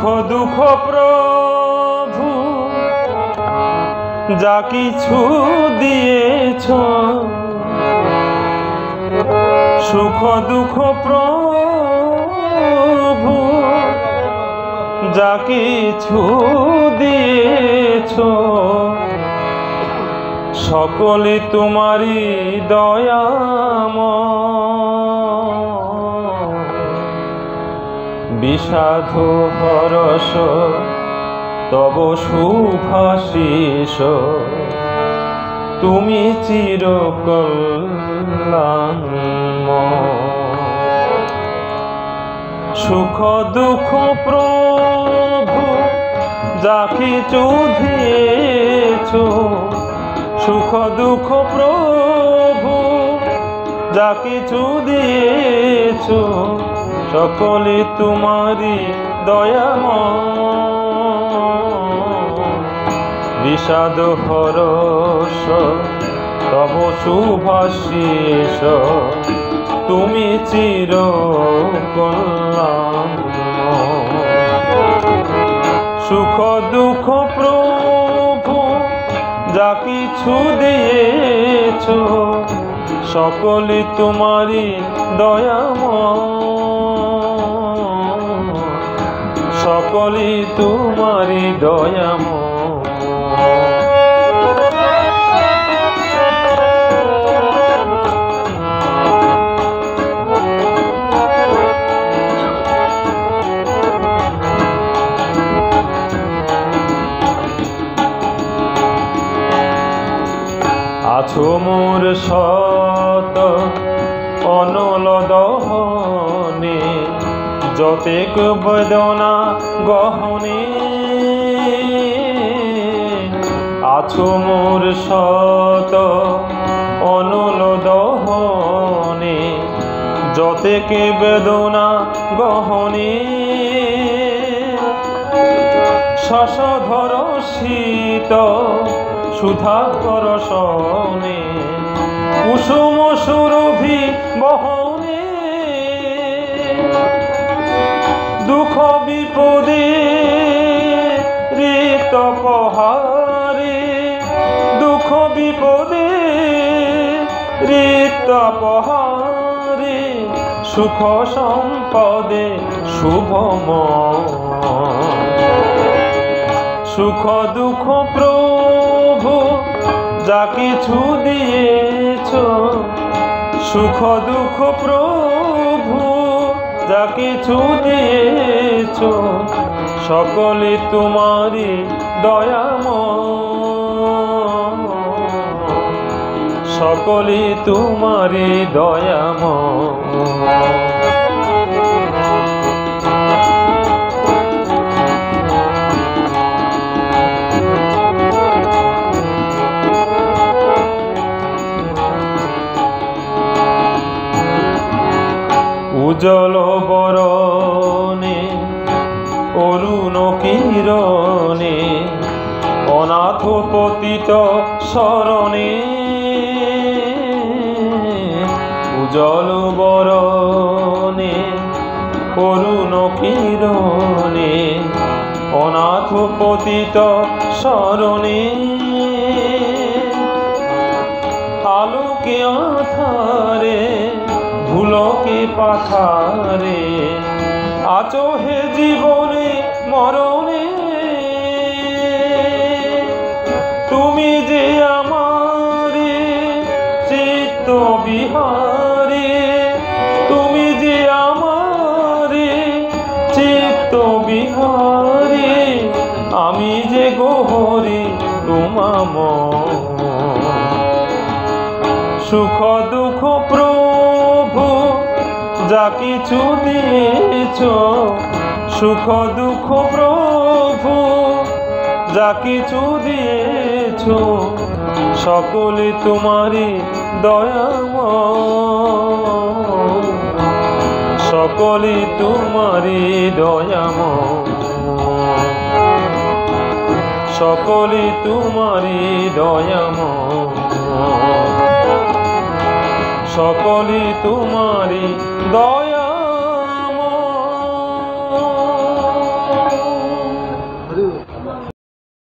দুঃখ প্রভু যা কিছু দিয়েছ, সুখ দুঃখ প্রভু যা কিছু দিয়েছ, সকলে তোমারই দয়াময়। বিষাদ হরস তব শুভাশিস, তুমি চিরকল্যাণময়। সুখ দুঃখ প্রভু যা কিছু দিয়েছ, সুখ দুঃখ প্রভু যা কিছু দিয়েছ, সকলে তোমারই দয়াময়। বিষাদ হরস তব শুভাশিস, তুমি চিরকল্যাণময়। সুখ দুঃখ প্রভু যা কিছু দিয়েছ, সকলে তোমারই দয়াময়, সকলে তোমারই দয়াময়। আছো মোর সত অনল দহনে, যতেক বেদনা গহনে। আছো মোর সত অনল দহনে, যতেক বেদনা গহনে। শশধর শীত সুধাকর সনে, কুসুম সুরভি বহনে। দুঃখ বিপদে ঋত পহারে, দুঃখ বিপদে ঋত পহারে, সুখ সম্পদে শুভময়। সুখ দুঃখ প্রভু যা কিছু দিয়েছ, সুখ দুঃখ প্রভু যা কিছু দিয়েছ, সকলে তোমারই দয়াময়, সকলে তোমারই দয়াময়। উজ্জ্বল বরণে অরুণ কিরণে, অনাথ পতিত শরণে। উজ্জ্বল বরণে অরুণ কিরণে, অনাথ পতিত শরণে। আলোকে আধারে ভুলকে পাথারে, আছো হে জীবনে মরণে। তুমি যে আমারে চিত্ত বিহারে, তুমি যে আমারে চিত্ত বিহারে, আমি যে গোহরি তোমাময়। সুখ দুঃখ প্রভু যা কিছু দিয়েছ, সুখ দুঃখ প্রভু যা কিছু দিয়েছ, সকলে তোমারই দয়াময়, সকলে তোমারই দয়াময়, সকলে তোমারই দয়াময়, সকলে তোমারই দয়া।